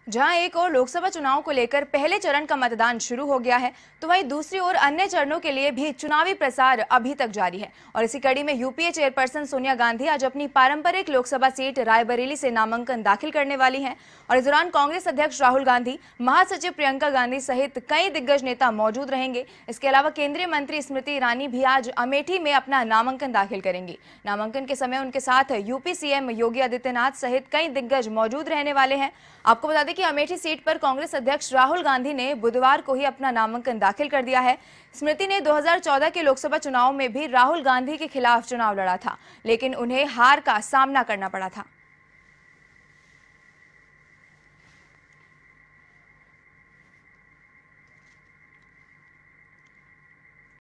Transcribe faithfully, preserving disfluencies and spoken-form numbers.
जहां एक और लोकसभा चुनाव को लेकर पहले चरण का मतदान शुरू हो गया है, तो वहीं दूसरी ओर अन्य चरणों के लिए भी चुनावी प्रचार अभी तक जारी है। और इसी कड़ी में यूपीए चेयरपर्सन सोनिया गांधी आज अपनी पारंपरिक लोकसभा सीट रायबरेली से नामांकन दाखिल करने वाली हैं। और इस दौरान कांग्रेस अध्यक्ष राहुल गांधी, महासचिव प्रियंका गांधी सहित कई दिग्गज नेता मौजूद रहेंगे। इसके अलावा केंद्रीय मंत्री स्मृति ईरानी भी आज अमेठी में अपना नामांकन दाखिल करेंगी। नामांकन के समय उनके साथ यूपी सीएम योगी आदित्यनाथ सहित कई दिग्गज मौजूद रहने वाले हैं। आपको बता दें कि अमेठी सीट पर कांग्रेस अध्यक्ष राहुल गांधी ने बुधवार को ही अपना नामांकन दाखिल कर दिया है। स्मृति ने दो हज़ार चौदह के लोकसभा चुनाव में भी राहुल गांधी के खिलाफ चुनाव लड़ा था, लेकिन उन्हें हार का सामना करना पड़ा था।